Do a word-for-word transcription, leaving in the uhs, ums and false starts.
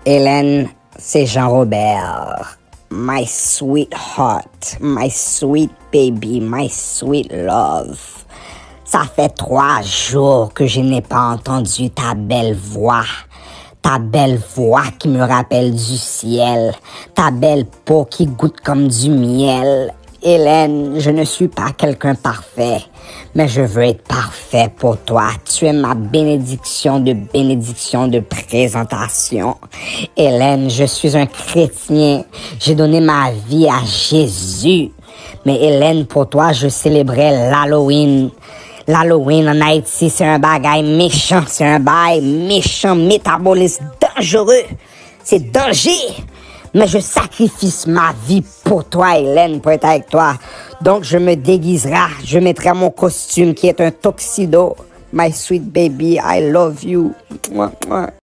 Hélène, c'est Jean-Robert. My sweetheart, my sweet baby, my sweet love. Ça fait trois jours que je n'ai pas entendu ta belle voix. Ta belle voix qui me rappelle du ciel. Ta belle peau qui goûte comme du miel. Hélène, je ne suis pas quelqu'un parfait, mais je veux être parfait pour toi. Tu es ma bénédiction de bénédiction de présentation. Hélène, je suis un chrétien. J'ai donné ma vie à Jésus. Mais Hélène, pour toi, je célébrais l'Halloween. L'Halloween en Haïti, c'est un bagaille méchant. C'est un bail méchant, métabolisme dangereux. C'est danger. Mais je sacrifie ma vie pour toi, Hélène, pour être avec toi. Donc, je me déguiserai. Je mettrai mon costume qui est un tuxedo. My sweet baby, I love you. Mouah, mouah.